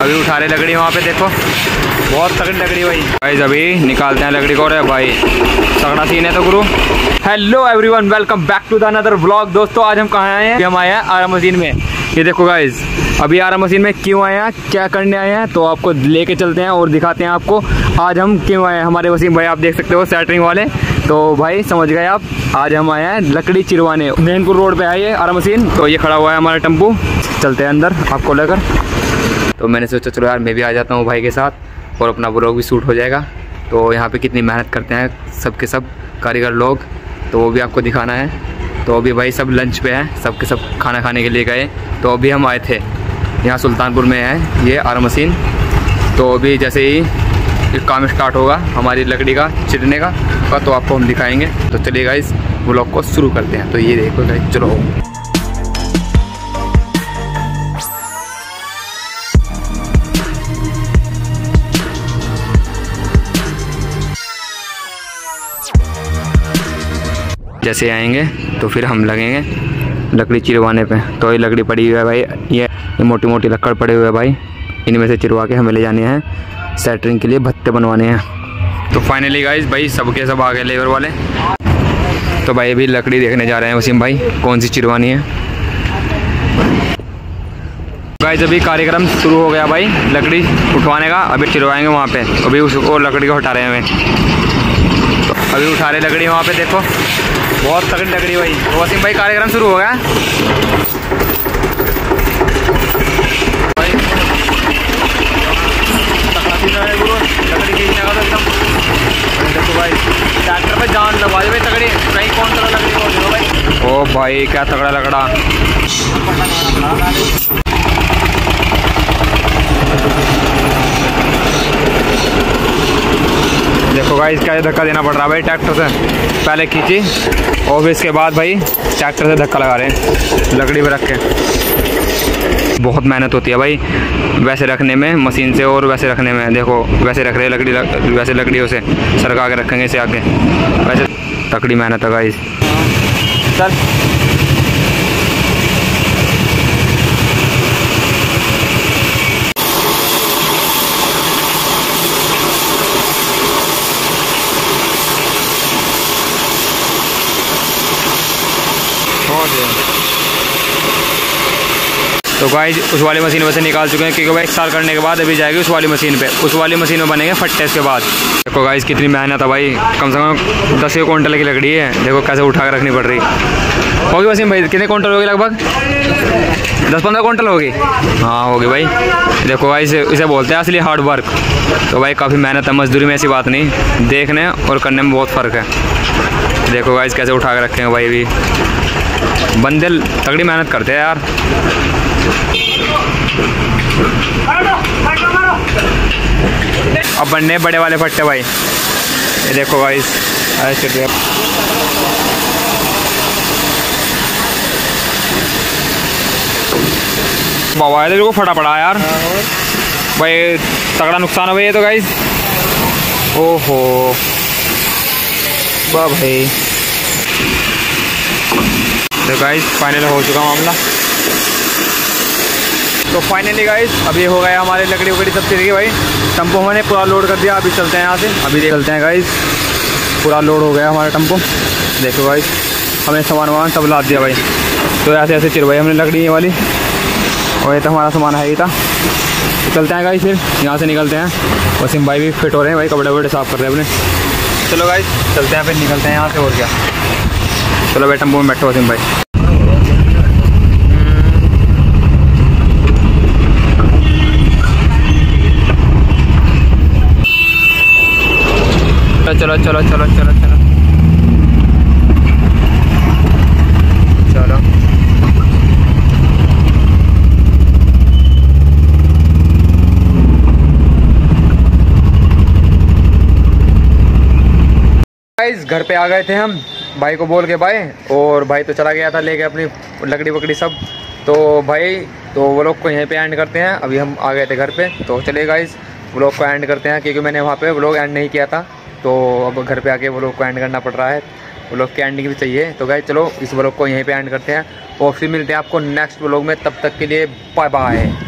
अभी उठा रहे लकड़ी वहाँ पे, देखो बहुत तगड़ी लकड़ी भाई। गाइस अभी निकालते हैं लकड़ी को। रे भाई तगड़ा सीन है तो गुरु। Hello everyone, welcome back to the another vlog. दोस्तों आज हम कहाँ आए हैं? हम आए हैं आरा मशीन में। ये देखो गाइस, अभी आरा मशीन में क्यों आए हैं, क्या करने आए हैं, तो आपको लेके चलते हैं और दिखाते हैं आपको आज हम क्यों आए हैं। हमारे वसीम भाई आप देख सकते हो सेटरिंग वाले, तो भाई समझ गए आप। आज हम आए हैं लकड़ी चिरवाने, मेहनपुर रोड पे है ये आरा मशीन। तो ये खड़ा हुआ है हमारा टेम्पू, चलते हैं अंदर आपको लेकर। तो मैंने सोचा चलो यार मैं भी आ जाता हूँ भाई के साथ और अपना व्लॉग भी शूट हो जाएगा। तो यहाँ पे कितनी मेहनत करते हैं सबके सब कारीगर लोग, तो वो भी आपको दिखाना है। तो अभी भाई सब लंच पे हैं, सब के सब खाना खाने के लिए गए। तो अभी हम आए थे यहाँ सुल्तानपुर में है ये आरा मशीन। तो अभी जैसे ही काम स्टार्ट होगा हमारी लकड़ी का चिरने का, तो आपको हम दिखाएंगे। तो चलिए गाइस व्लॉग को शुरू करते हैं। तो ये देखो गाइस, चलो जैसे आएंगे तो फिर हम लगेंगे लकड़ी चिरवाने पे। तो ये लकड़ी पड़ी हुई है भाई, ये मोटी मोटी लकड़ पड़े हुए है भाई, इनमें से चिरवा के हमें ले जाने हैं सेटरिंग के लिए, भत्ते बनवाने हैं। तो फाइनली गाइस भाई सबके सब आ गए लेबर वाले। तो भाई अभी लकड़ी देखने जा रहे हैं वसीम भाई कौन सी चिरवानी है। गाइस अभी कार्यक्रम शुरू हो गया भाई लकड़ी उठवाने का, अभी चिरवाएंगे वहाँ पे। अभी उसको लकड़ी को हटा रहे हैं हमें, अभी उठा रहे लकड़ी वहाँ पे, देखो बहुत तगड़ी लकड़ी भाई। तो वसीम भाई कार्यक्रम शुरू हो गया। लकड़ी खींचने का तो एकदम देखो भाई, ट्रैक्टर पे जान लगा दे भाई तगड़ी, कहीं कौन सा लकड़ी हो भाई। ओ भाई क्या तगड़ा लकड़ा। देखो भाई क्या धक्का देना पड़ रहा है भाई ट्रैक्टर से, पहले खींची और फिर इसके बाद भाई ट्रैक्टर से धक्का लगा रहे हैं लकड़ी पे रख के। बहुत मेहनत होती है भाई वैसे रखने में मशीन से और वैसे रखने में। देखो वैसे रख रहे लकड़ी, वैसे लकड़ियों से सरका के रखेंगे इसे आगे, वैसे तकड़ी मेहनत है गाइस। चल तो गाइस उस वाली मशीन वैसे निकाल चुके हैं क्योंकि भाई 1 साल करने के बाद अभी जाएगी उस वाली मशीन पे। उस वाली मशीन में बनेंगे फट्टे इसके बाद। देखो गाइस कितनी मेहनत है भाई, कम से कम 10 क्विंटल की लकड़ी है। देखो कैसे उठा कर रखनी पड़ रही होगी वसीम भाई। कितने क्विंटल होगी लगभग? 10-15 क्विंटल होगी। हाँ होगी भाई। देखो भाई इसे बोलते हैं असली हार्ड वर्क। तो भाई काफ़ी मेहनत है, मजदूरी में ऐसी बात नहीं, देखने और करने में बहुत फ़र्क है। देखो गाइस कैसे उठा कर रखेंगे भाई, भी बंदे तगड़ी मेहनत करते हैं यार। अब बनने बड़े वाले फट्टे भाई, ये देखो गाइस ऐसे बाबा है तो फटा पड़ा यार भाई, तगड़ा नुकसान है भाई ये तो गाइस। ओहो वाह भाई। तो गाइस फाइनल हो चुका मामला। तो फाइनली गाइस अभी हो गया हमारे लकड़ी वकड़ी सब चीज़ की भाई। टेम्पो हमने पूरा लोड कर दिया, अभी चलते हैं यहाँ से, अभी चलते हैं गाइस। पूरा लोड हो गया हमारा टेम्पो, देखो गाइस हमने सामान वामान सब लाद दिया भाई। तो ऐसे ऐसे चिरवाई हमने लकड़ी ये वाली, और ये तो हमारा सामान है ही था। तो चलते हैं गाइस फिर यहाँ से निकलते हैं। वसीम भाई भी फिट हो रहे हैं भाई, कपड़े वपड़े साफ़ कर रहे हैं अपने। चलो गाइस चलते हैं फिर, निकलते हैं यहाँ से और क्या। चलो भाई टेम्पो में बैठो वसीम भाई। चलो चलो चलो चलो चलो चलो। गाइस घर पे आ गए थे हम भाई को बोल के भाई, और भाई तो चला गया था लेके अपनी लकड़ी वकड़ी सब। तो भाई तो वो लोग को यहीं पे एंड करते हैं। अभी हम आ गए थे घर पे, तो चलिए गाइस व्लॉग को एंड करते हैं क्योंकि मैंने वहाँ पे व्लॉग एंड नहीं किया था। तो अब घर पे आके व्लॉग को एंड करना पड़ रहा है, व्लॉग की एंडिंग भी चाहिए। तो गाइस चलो इस व्लॉग को यहीं पे एंड करते हैं और फिर मिलते हैं आपको नेक्स्ट व्लॉग में। तब तक के लिए बाय बाय।